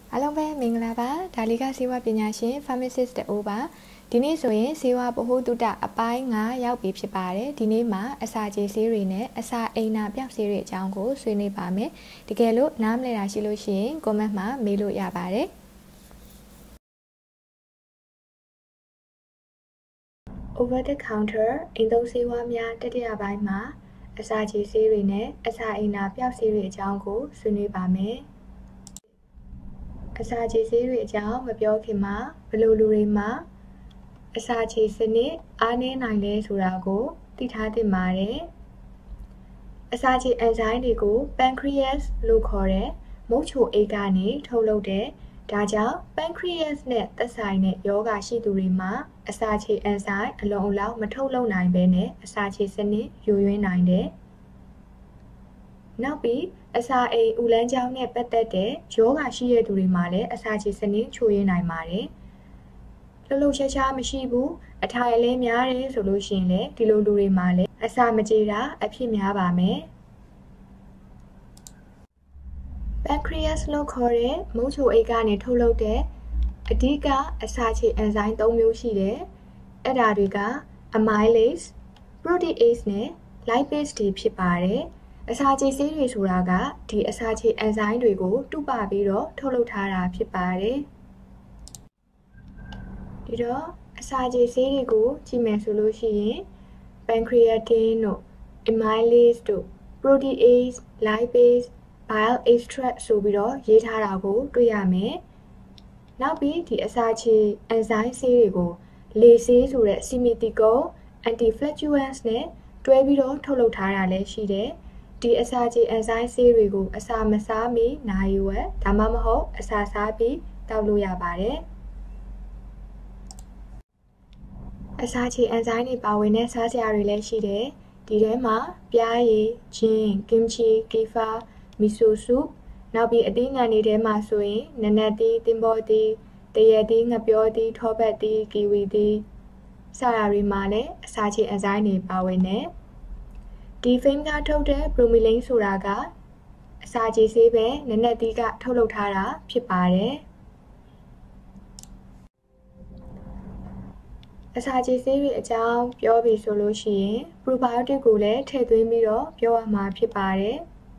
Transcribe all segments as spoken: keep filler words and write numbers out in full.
အားလုံးပဲမင်္ဂလာပါဒါလေးကဆေးဝါးပညာရှင် pharmacist တအိုးပါဒီနေ့ဆိုရင်ဆေးဝါးဗဟုသုတအပိုင်း၅ရောက်ပြီဖြစ်ပါတယ်ဒီနေ့မှာအစာကြေဆေးတွေနဲ့အစာအိမ်နာပျောက်ဆေးတွေအကြောင်းကိုဆွေးနွေးပါမယ်တကယ်လို့နားမလည်တာရှိလို့ရှိရင် comment မှာမေးလို့ရပါတယ် over the counter အိမ်သုံးဆေးဝါးများတတိယပိုင်းမှာအစာကြေဆေးတွေနဲ့အစာအိမ်နာပျောက်ဆေးတွေအကြောင်းကိုဆွေးနွေးပါမယ်အစာကြေဆေးတွေအကြောင်းမပြောခင်မှာဘယ်လိုလူတွေမှာအစာကြေစနစ်အားနည်းနိုင်လဲဆိုတာကိုသိထားသင့်ပါတယ်အစာကြေအန်ဇိုင်းတွေကို pancreas လို့ခေါ်တဲ့မုတ်ချိုအိတ်ကနေထုတ်လုပ်တဲ့ဒါကြောင့် pancreas နဲ့သက်ဆိုင်တဲ့ယောဂရှိသူတွေမှာအစာကြေအန်ဇိုင်းအလုံးအလောက်မထုတ်လုပ်နိုင်ဘဲနဲ့အစာကြေစနစ်ယိုယွင်းနိုင်တယ်နောက်ပြီးအစာအိမ်ဦးလန်းကြောင်းနဲ့ပတ်သက်တဲ့ယောဂရှိတဲ့သူတွေမှာလည်းအစာကြေစနစ်ချို့ယွင်းနိုင်ပါတယ်လှုပ်လှုပ်ရှားရှားမရှိဘူးအထိုင်အလဲများတယ်ဆိုလို့ရှိရင်လည်းဒီလိုလူတွေမှာလည်းအစာမကြေတာအဖြစ်များပါမယ် pancreas လို့ခေါ်တဲ့မုတ်ချိုအိတ်ကနေထုတ်လုပ်တဲ့အဓိကအစာကြေအန်ဇိုင်း၃မျိုးရှိတယ်အဲ့ဒါတွေက amylase, protease နဲ့ lipase တွေဖြစ်ပါတယ်အစာကြေဆေးတွေဆိုတာကဒီအစာကြေအန်ဇိုင်းတွေကိုတုပပြီးတော့ထုတ်လုပ်ထားတာဖြစ်ပါတယ်ဒီတော့အစာကြေဆေးတွေကိုကြည့်မယ်ဆိုလို့ရှိရင် pancreatin တို့ amylase တို့ protease, lipase, bile extract ဆိုပြီးတော့ရေးထားတာကိုတွေ့ရမယ်နောက်ပြီးဒီအစာကြေအန်ဇိုင်းဆေးတွေကိုလေဆေးဆိုတဲ့ simethicone, antiflagellant နဲ့တွဲပြီးတော့ထုတ်လုပ်ထားတာလည်းရှိတယ်ဒီအစာကြေအန်ဇိုင်းဆေးတွေကိုအစာမစားမီနာရီဝက်ဒါမှမဟုတ်အစာစားပြီးတောက်လို့ရပါတယ်အစာကြေအန်ဇိုင်းတွေပါဝင်တဲ့စားစရာတွေလည်းရှိတယ်ဒီထဲမှာပြားရည်ဂျင်းကင်ချီကီဖာမီဆိုဆူနောက်ပြီးအသီးငံတွေထဲမှာဆိုရင်နနက်သီးတင်ပေါ်သီးတရက်သီးငပြောသီးထောပတ်သီးကီဝီသီးစတာတွေမှာလည်းအစာကြေအန်ဇိုင်းတွေပါဝင်တယ်ဒီဖိမ်းကထုတ်တဲ့ bromelain ဆိုတာကအစာကြေဆေးပဲနနက်သီးကထုတ်လုပ်ထားတာဖြစ်ပါတယ်အစာကြေဆေးတွေအကြောင်းပြောပြီးဆိုလို့ရှိရင် probiotic ကိုလည်းထည့်သွင်းပြီးတော့ပြောရမှာဖြစ်ပါတယ်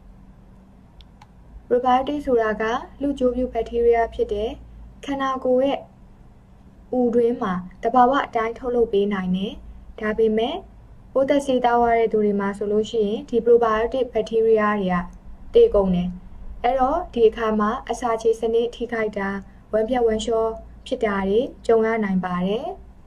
probiotic ဆိုတာကလူကျိုးပြုဘက်တီးရီးယားဖြစ်တဲ့ခန္ဓာကိုယ်ရဲ့ဦးတွင်းမှာတဘာဝအတိုင်းထုတ်လုပ်ပေးနိုင်တယ်ဒါပေမဲ့ပိုးသက်ဆေးတောက်ရတဲ့သူတွေမှာဆိုလို့ရှိရင်ဒီ probiotic ဘက်တီးရီးယားတွေကတေကုန်တယ်အဲ့တော့ဒီအခါမှာအစာကြေစနစ်ထိခိုက်တာဝမ်းပြတ်ဝမ်းလျှောဖြစ်တာတွေကြုံရနိုင်ပါတယ်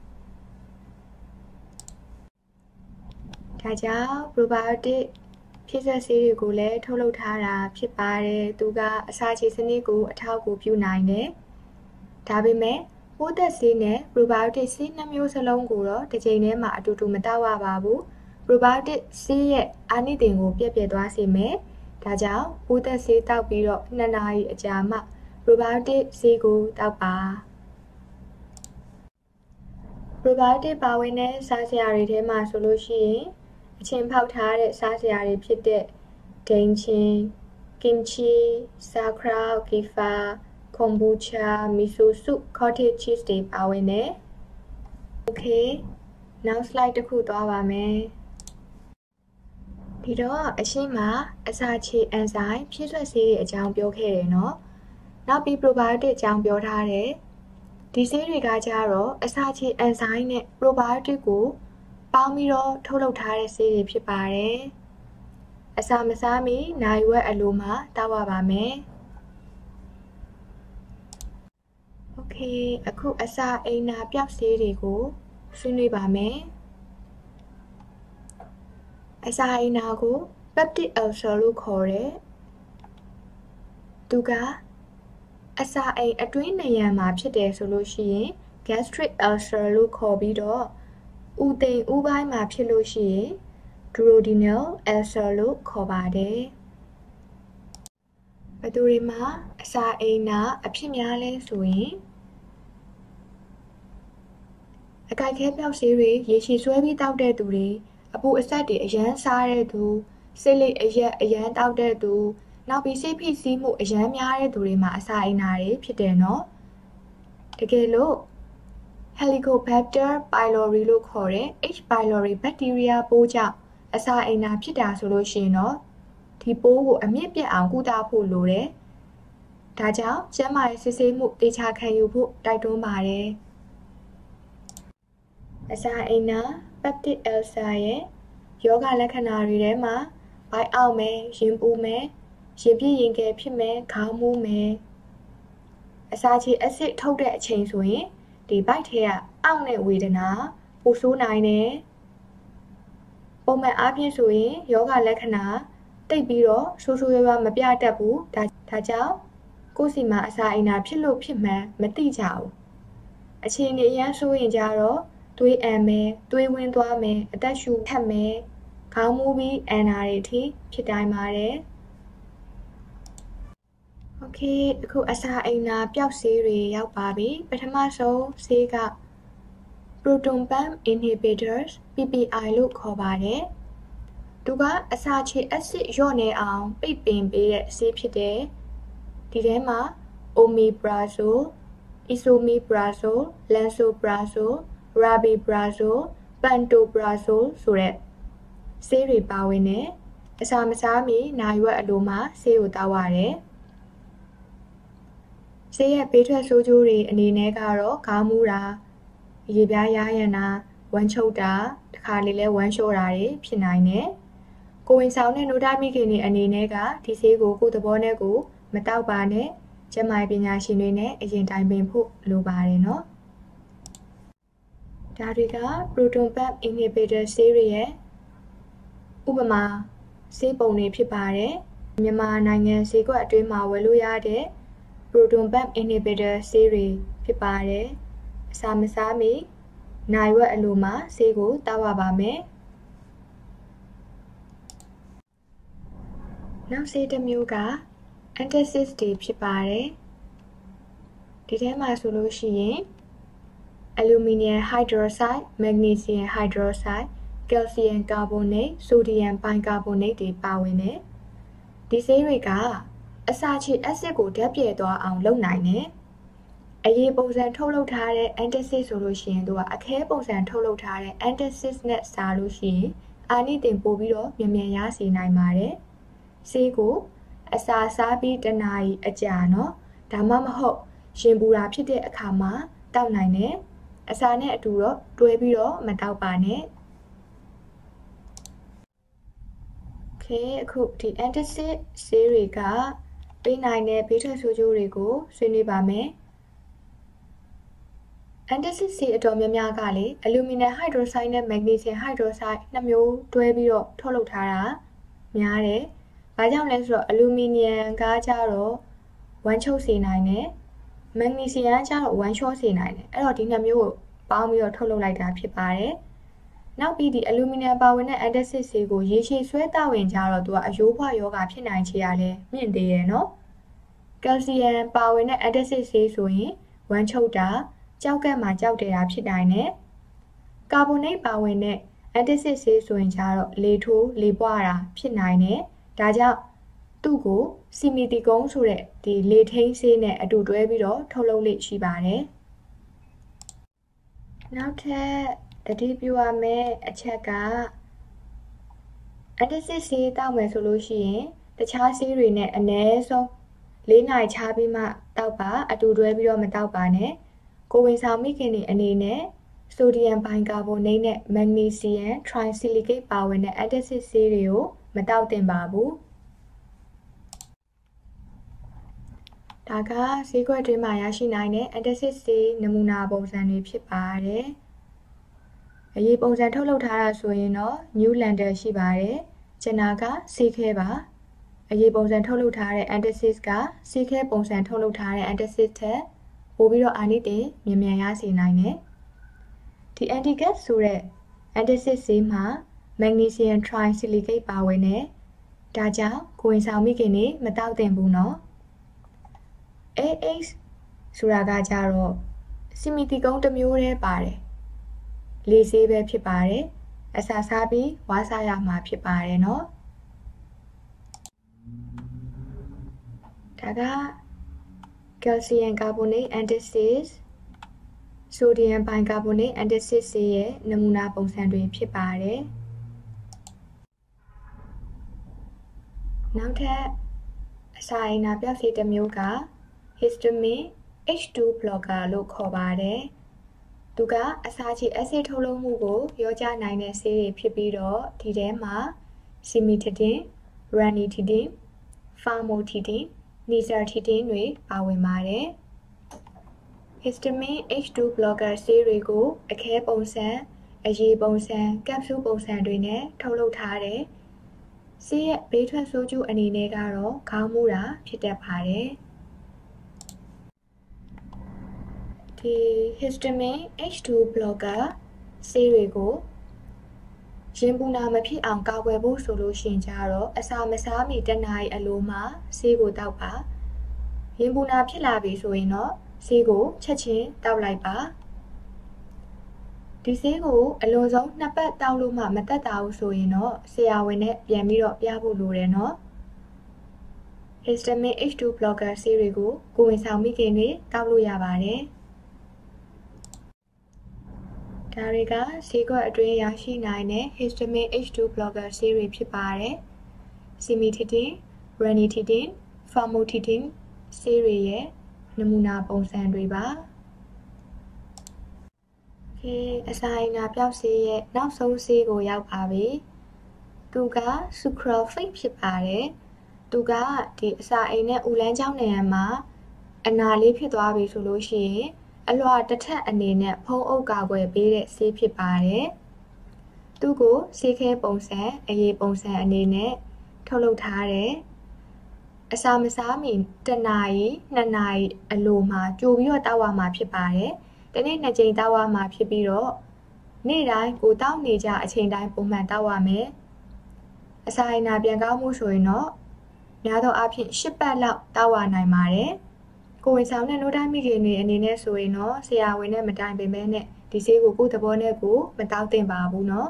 ဒါကြောင့် probiotic ဖြစ်ဆက်ဆေးတွေကိုလည်းထုတ်လုပ်ထားတာဖြစ်ပါတယ်သူကအစာကြေစနစ်ကိုအထောက်အကူပြုနိုင်တယ်ဒါပေမဲ့ပိုးသက်ဆေးနဲ့ probiotic ဆေးနှစ်မျိုးစလုံးကိုတော့တစ်ချိန်တည်းမှာအတူတူမတောက်ရပါဘူး probiotic ဆေးရဲ့အာနိသင်ကိုပြည့်ပြည့်သွားစေမယ်ဒါကြောင့်ပိုးသက်ဆေးတောက်ပြီးတော့နှစ်နာရီအကြာမှ probiotic ဆေးကိုတောက်ပါ probiotic ပါဝင်တဲ့စားစရာတွေထဲမှာဆိုလို့ရှိရင်အချင်းဖောက်ထားတဲ့စားစရာတွေဖြစ်တဲ့ဒိန်ချင်းကင်ချီဆာခရောက်ကီဖာကွန်ဘူချာမီဆိုဆူကော့တေ့ချီးတွေပါဝင်တယ်โอเคနောက် slide တစ်ခုသွားပါမယ်ဒီတော့အရှင်းမှာအစာချေအန်ဇိုင်းဖြည့်ဆွက်ဆေးတွေအကြောင်းပြောခဲ့တယ်နော်နောက်ပြီး probiotic အကြောင်းပြောထားတယ်ဒီဆေးတွေကကြတော့အစာချေအန်ဇိုင်းနဲ့ probiotic ကိုပေါင်းပြီးတော့ထုတ်လုပ်ထားတဲ့ဆေးတွေဖြစ်ပါတယ်အစာမစားမီနိုင်ဝက်အလိုမှာတောက်ရပါမယ်โอเคအခုအစာအိမ်နာပျောက်ဆေးတွေကိုဆွေးနွေးပါမယ်အစာအိမ်နာကို peptic ulcer လို့ခေါ်တယ်သူကအစာအိမ်အတွင်းနံရံမှာဖြစ်တယ်ဆိုလို့ရှိရင် gastric ulcer လို့ခေါ်ပြီးတော့ဥသိမ်ဥပိုင်းမှာဖြစ်လို့ရှိရင် duodenal ulcer လို့ခေါ်ပါတယ်ဘယ်သူတွေမှာအစာအိမ်နာအဖြစ်များလဲဆိုရင်အကိုက်ခဲပျောက်ဆေးတွေရေရှည်ဆွဲပြီးတောက်တဲ့သူတွေအပူအဆက်တွေအရန်စားတဲ့သူစိတ်လိပ်အရက်အရန်တောက်တဲ့သူနောက်ပြီးစိတ်ဖိစီးမှုအရမ်းများတဲ့သူတွေမှာအစာအိမ်နာတွေဖြစ်တယ်နော်တကယ်လို့ Helicobacter pylori လို့ခေါ်တဲ့ H. pylori ဘက်တီးရီးယားပိုးကြောင့်အစာအိမ်နာဖြစ်တာဆိုလို့ရှိရင်တော့ဒီပိုးကိုအမြင့်ပြတ်အောင်ကုသဖို့လိုတယ်ဒါကြောင့်ကျန်းမာရေးစစ်ဆေးမှုတေချာခံယူဖို့တိုက်တွန်းပါတယ်အစာအိမ်နာ peptic ulcer ရဲ့ယောဂလက္ခဏာတွေထဲမှာဘိုက်အောက်မယ်ရင်ပူမယ်ရင်ပြည့်ရင်ကဲဖြစ်မယ်ခေါင်းမူးမယ်အစာချေအက်ဆစ်ထုတ်တဲ့အချိန်ဆိုရင်ဒီဘိုက်ထဲကအောင့်တဲ့ဝေဒနာပူဆိုးနိုင်တယ်ပုံမှန်အားဖြင့်ဆိုရင်ယောဂလက္ခဏာတိတ်ပြီးတော့ဆိုးဆိုးရွားရွားမပြတတ်ဘူးဒါဒါကြောင့်ကိုယ်စီမှာအစာအိမ်နာဖြစ်လို့ဖြစ်မှန်းမသိကြဘူးအခြေအနေအရန်ဆိုရင်ကြတော့သွေးအန်မယ်သွေးဝင်သွားမယ်အသက်ရှူခတ်မယ်ခေါင်းမူးပြီးအန်နာတွေအထိဖြစ်တိုင်းပါတယ်โอเคအခုအစာအိမ်နာပျောက်ဆေးတွေရောက်ပါပြီပထမဆုံးဆေးက proton pump inhibitors P P I လို့ခေါ်ပါတယ်သူကအစာချေအက်ဆစ်လျော့နေအောင်ပိတ်ပင်ပေးတဲ့ဆေးဖြစ်တယ်ဒီထဲမှာ omeprazole esomeprazole lansoprazole rabeprazole pantoprazole ဆိုတဲ့ဆေးတွေပါဝင်တယ်အစာမစားမီနာရီဝက်အလိုမှာဆေးကိုတောက်ရတယ်ဆေးရဲ့ဘေးထွက်ဆိုးကျိုးတွေအနေနဲ့ကတော့ခေါင်းမူးတာရေပြားယားယံတာဝမ်းချုပ်တာတခါလေလဲဝမ်းလျှောတာတွေဖြစ်နိုင်တယ်ကိုဝင်ဆောင်တဲ့နိုးတာမိခင်တွေအနေနဲ့ကဒီဆေးကိုကိုယ်သဘောနဲ့ကိုမတောက်ပါနဲ့ကျန်းမာရေးပညာရှင်တွေနဲ့အရင်တိုင်ပင်ဖို့လိုပါတယ်နော်ဒါတွေက proton pump inhibitor ဆေးတွေရဲ့ဥပမာဆေးပုံတွေဖြစ်ပါတယ်မြန်မာနိုင်ငံဈေးကွက်အတွင်းမှာဝယ်လို့ရတဲ့ proton pump inhibitor ဆေးတွေဖြစ်ပါတယ်အစာမစားမီနိုင်ဝက်အလိုမှာဆေးကိုတောက်ရပါမယ်နောက်ဆေးတစ်မျိုးက antacid တွေဖြစ်ပါတယ်ဒီထဲမှာဆိုလို့ရှိရင် aluminum hydroxide magnesium hydroxide calcium carbonate sodium bicarbonate တွေပါဝင်တယ်ဒီဆေးတွေကအစာချေအက်ဆစ်ကိုဓာတ်ပြည့်သွားအောင်လုပ်နိုင်တယ်အရေးပုံစံထုတ်လုပ်ထားတဲ့ antacid ဆိုလို့ရှိရင်သူကအခဲပုံစံထုတ်လုပ်ထားတဲ့ antacid နဲ့စားလို့ရှိရင်အာနိသင်ပို့ပြီးတော့မြန်မြန်ရစေနိုင်ပါတယ်ဆေးကိုအစာစားပြီးတစ်နာရီအကြာနော်ဒါမှမဟုတ်ရင်ပူတာဖြစ်တဲ့အခါမှာတောက်နိုင်တယ်အစာနဲ့အတူတော့တွဲပြီးတော့မတောက်ပါနဲ့โอเคအခုဒီ antacid ဆေးတွေကပေးနိုင်တဲ့ဘေးထွက်ဆိုးကျိုးတွေကိုဆွေးနွေးပါမယ်antacid ဆေးအတော်များများကလေအလူမီနီယမ်ဟိုက်ဒရိုဆိုက်နဲ့မက်ဂနီဆီယမ်ဟိုက်ဒရိုဆိုက်နှစ်မျိုးတွဲပြီးတော့ထုတ်လုပ်ထားတာများတယ်။ဘာကြောင့်လဲဆိုတော့အလူမီနီယမ်ကကြတော့ဝမ်းချုပ်စေနိုင်တယ်။မက်ဂနီဆီယမ်ကကြတော့ဝမ်းလျှောစေနိုင်တယ်။အဲ့တော့ဒီနှစ်မျိုးကိုပေါင်းပြီးတော့ထုတ်လုပ်လိုက်တာဖြစ်ပါတယ်။နောက်ပြီးဒီအလူမီနီယမ်ပါဝင်တဲ့ antacid ဆေးကိုရေရှည်ဆွဲတောက်ရင်ကြတော့သူကအယိုးဖွားယောဂဖြစ်နိုင်ချေရလဲမြင့်သေးတယ်နော်။ကယ်လ်ဆီယမ်ပါဝင်တဲ့ antacid ဆေးဆိုရင်ဝမ်းချုပ်တာကြောက်ကက်မှာကြောက်တယ်တာဖြစ်နိုင်တယ်။ကာဗွန်နိတ်ပါဝင်တဲ့ antacid ဆေးဆိုရင်ကျတော့လေထိုးလေပွားတာဖြစ်နိုင်တယ်။ဒါကြောင့်သူ့ကိုစီမီတီကုန်းဆိုတဲ့ဒီလေထိန်းဆေးနဲ့အတူတွဲပြီးတော့ထုတ်လုပ်လေ့ရှိပါတယ်။နောက်ထပ်တတိပြုရမယ့်အချက်က antacid ဆေးတောက်မယ်ဆိုလို့ရှိရင်တခြားဆေးတွေနဲ့အနည်းဆုံးလေးနာရီခြားပြီးမှတောက်ပါအတူတွဲပြီးတော့မတောက်ပါနဲ့ကိုဝင်ဆောင်မိခင်တွေအနေနဲ့ဆိုဒီယမ်ဘိုင်ကာဗိုနိတ်နဲ့မက်ဂနီဆီယမ်ထရိုင်ဆီလီကိတ်ပါဝင်တဲ့ antacid ဆေးတွေကိုမတောက်သင့်ပါဘူးဒါကဈေးကွက်တွင်းမှာရရှိနိုင်တဲ့ antacid ဆေးနမူနာပုံစံတွေဖြစ်ပါတယ်အရေးပုံစံထုတ်လုပ်ထားတာဆိုရင်တော့ new lander ရှိပါတယ်ကျန်တာကဆေးခဲပါအရေးပုံစံထုတ်လုပ်ထားတဲ့ antacid ကဆေးခဲပုံစံထုတ်လုပ်ထားတဲ့ antacid ထက်ပို့ပြီးတော့အာနိသင်မြန်မြန်ရစေနိုင်တယ်ဒီ antigas ဆိုတဲ့ antacid ဆေးမှာမက်ဂနီဆီယမ်ထရိုင်ဆီလီကိတ်ပါဝင်တယ်ဒါကြောင့်ကိုဝင်ဆောင်မိခင်တွေမတောက်သင့်ဘူးနော် A H ဆိုတာကကြတော့စီမီတီကုန်းတစ်မျိုးတည်းပါတယ်လေဆေးပဲဖြစ်ပါတယ်အစာစားပြီးဝါးစားရမှာဖြစ်ပါတယ်နော်ဒါက calcium carbonate antacid ဆိုဒီယမ် bicarbonate antacid ဆေးရဲ့နမူနာပုံစံတွေဖြစ်ပါတယ်နောက်ထပ်အစာအိမ်သာပျောက်ဆေးတစ်မျိုးက histamine H two blocker လို့ခေါ်ပါတယ်သူကအစာချေအက်ဆစ်ထုတ်လုပ်မှုကိုရောကြနိုင်တဲ့ဆေးတွေဖြစ်ပြီးတော့ဒီထဲမှာ cimetidine, ranitidine, famotidine, nizatidine တွေပါဝင်ပါတယ်။ histamine H two blocker ဆေးတွေကိုအခဲပုံစံ၊အရည်ပုံစံ၊ကပ်ဆူးပုံစံတွေနဲ့ထုတ်လုပ်ထားတယ်။ဆေးရဲ့ဘေးထွက်ဆိုးကျိုးအနေနဲ့ကတော့ခေါင်းမူတာဖြစ်တတ်ပါတယ်။ဒီ histamine H two blocker ဆေးတွေကိုရင်ပူနာမဖြစ်အောင်ကာကွယ်ဖို့ဆိုလို့ရှိရင်ကြတော့အစာမစားမီတစ်နာရီအလိုမှာဆေးကိုတောက်ပါရင်ပူနာဖြစ်လာပြီဆိုရင်တော့ဆေးကိုချက်ချင်းတောက်လိုက်ပါဒီဆေးကိုအလွန်ဆုံးနှစ်ပတ်တောက်လို့မှမတက်တာဘူးဆိုရင်တော့ဆရာဝန်နဲ့ပြန်ပြီးတော့ပြဖို့လိုတယ်နော် histamine H two blocker ဆေးတွေကိုကိုယ်ဝန်ဆောင်မိခင်တွေတောက်လို့ရပါတယ်ဒါတွေကဆေးကွက်အတွင်းရရှိနိုင်တဲ့ histamine H two blocker ဆေးတွေဖြစ်ပါတယ်။ cimetidine, ranitidine, famotidine ဆေးတွေရဲ့နမူနာပုံစံတွေပါ။ခေအစာအိမ်သာပျောက်ဆေးရဲ့နောက်ဆုံးဆေးကိုရောက်ပါပြီ။သူက sucralfate ဖြစ်ပါတယ်။သူကဒီအစာအိမ်နဲ့ဦးလန်းချောင်းနေရာမှာအနာလေးဖြစ်သွားပြီဆိုလို့ရှိရင်အလွှာတစ်ထပ်အနေနဲ့ဖုံးအုပ်ကာကွယ်ပေးတဲ့ဆေးဖြစ်ပါတယ်။သူ့ကိုဆေးခဲပုံစံအရည်ပုံစံအနေနဲ့ထုတ်လုပ်ထားတယ်။အစာမစားမီတစ်နာရီနှစ်နာရီအလိုမှာကြိုပြီးတော့တောက်ရမှာဖြစ်ပါတယ်။တနေ့နှစ်ကြိမ်တောက်ရမှာဖြစ်ပြီးတော့နေ့တိုင်းကိုတောက်နေကြအချိန်တိုင်းပုံမှန်တောက်ရမယ်။အစာအိမ်သာပြန်ကောင်းမှုဆိုရင်တော့များသောအားဖြင့်၈ပတ်လောက်တောက်ရနိုင်ပါတယ်။ကိုဝင်ဆောင်တဲ့နိုးတိုင်းမိခင်တွေအနေနဲ့ဆိုရင်တော့ဆရာဝန်နဲ့မတိုင်ပင်ပဲနဲ့ဒီဆေးကိုကိုယ့်သဘောနဲ့ကိုမတောက်သင့်ပါဘူးเนาะ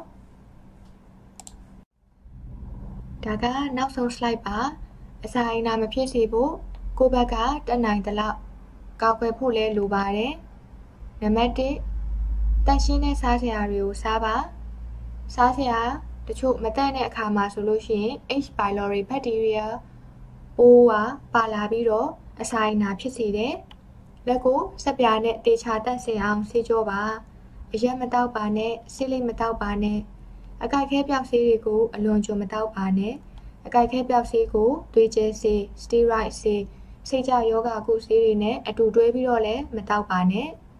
ဒါကနောက်ဆုံး slide ပါအစာအိမ်သာမဖြစ်စေဖို့ကိုယ့်ဘက်ကတက်နိုင်သလောက်ကောက်ွယ်ဖို့လဲလိုပါတယ်နံပါတ်တစ်တန့်ရှင်းတဲ့စားစရာတွေကိုစားပါစားစရာတချို့မတန့်တဲ့အခါမှာဆိုလို့ရှိရင် H pylori bacteria ပိုးကပါလာပြီးတော့အစာအိမ်သာဖြစ်စေတယ်။လက်ကိုစက်ပြားနဲ့တေချာတက်စင်အောင်ဆေးကြောပါ။အရက်မတောက်ပါနဲ့ဆေးလိပ်မတောက်ပါနဲ့အကိုက်ခဲပြောက်ဆေးတွေကိုအလွန်ကြုံမတောက်ပါနဲ့အကိုက်ခဲပြောက်ဆေးကိုသွေးကျဲဆေးစတီရိုက်ဆေးစိတ်ကြယောဂကုဆေးတွေနဲ့အတူတွဲပြီးတော့လည်းမတောက်ပါနဲ့။